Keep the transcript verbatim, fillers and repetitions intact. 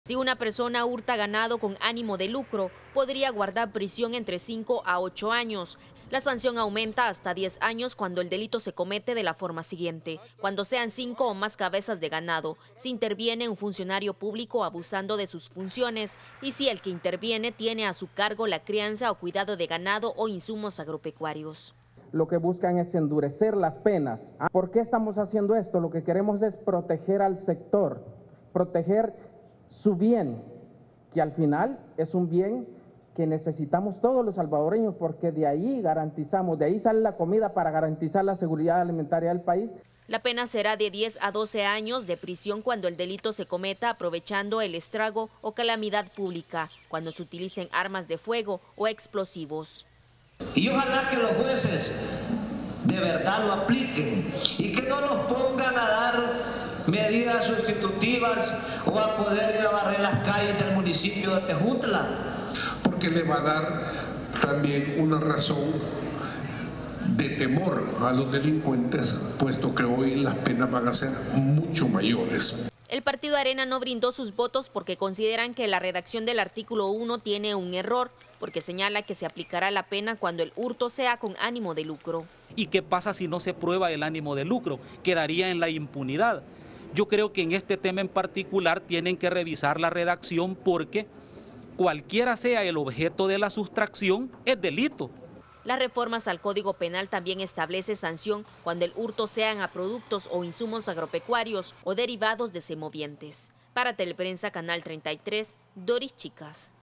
Si una persona hurta ganado con ánimo de lucro, podría guardar prisión entre cinco a ocho años. La sanción aumenta hasta diez años cuando el delito se comete de la forma siguiente: cuando sean cinco o más cabezas de ganado, si interviene un funcionario público abusando de sus funciones y si el que interviene tiene a su cargo la crianza o cuidado de ganado o insumos agropecuarios. Lo que buscan es endurecer las penas. ¿Por qué estamos haciendo esto? Lo que queremos es proteger al sector, proteger su bien, que al final es un bien que necesitamos todos los salvadoreños, porque de ahí garantizamos, de ahí sale la comida para garantizar la seguridad alimentaria del país. La pena será de diez a doce años de prisión cuando el delito se cometa aprovechando el estrago o calamidad pública, cuando se utilicen armas de fuego o explosivos. Y ojalá que los jueces de verdad lo apliquen y que no nos pongan a dar medidas sustitutivas o a poder ir a barrer las calles del municipio de Tejutla. Porque le va a dar también una razón de temor a los delincuentes, puesto que hoy las penas van a ser mucho mayores. El partido Arena no brindó sus votos porque consideran que la redacción del artículo uno tiene un error, porque señala que se aplicará la pena cuando el hurto sea con ánimo de lucro. ¿Y qué pasa si no se prueba el ánimo de lucro? Quedaría en la impunidad. Yo creo que en este tema en particular tienen que revisar la redacción porque cualquiera sea el objeto de la sustracción es delito. Las reformas al Código Penal también establece sanción cuando el hurto sean a productos o insumos agropecuarios o derivados de semovientes. Para Teleprensa Canal treinta y tres, Doris Chicas.